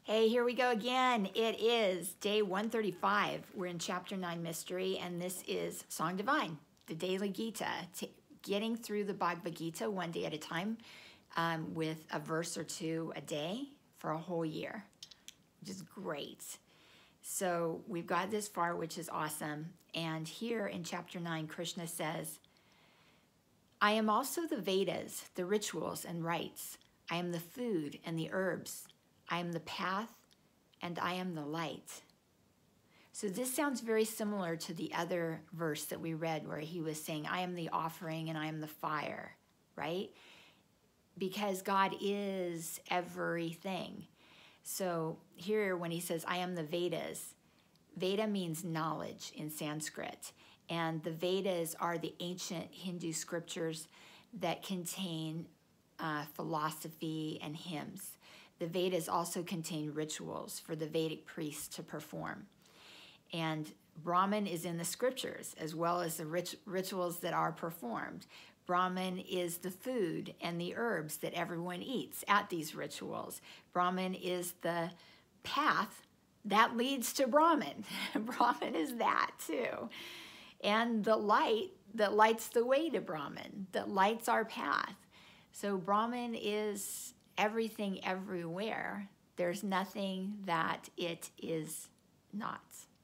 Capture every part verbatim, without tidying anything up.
Hey, here we go again. It is day one thirty-five. We're in chapter nine mystery, and this is Song Divine, the daily Gita, t- getting through the Bhagavad Gita one day at a time um, with a verse or two a day for a whole year, which is great. So we've got this far, which is awesome. And here in chapter nine, Krishna says, I am also the Vedas, the rituals and rites. I am the food and the herbs. I am the path, and I am the light. So this sounds very similar to the other verse that we read where he was saying, I am the offering and I am the fire, right? Because God is everything. So here when he says, I am the Vedas, Veda means knowledge in Sanskrit. And the Vedas are the ancient Hindu scriptures that contain uh, philosophy and hymns. The Vedas also contain rituals for the Vedic priests to perform. And Brahman is in the scriptures as well as the rit- rituals that are performed. Brahman is the food and the herbs that everyone eats at these rituals. Brahman is the path that leads to Brahman. Brahman is that too. And the light that lights the way to Brahman, that lights our path. So Brahman is everything everywhere. There's nothing that it is not.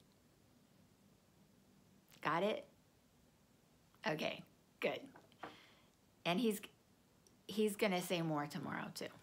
Got it? Okay, good. And he's he's going to say more tomorrow too.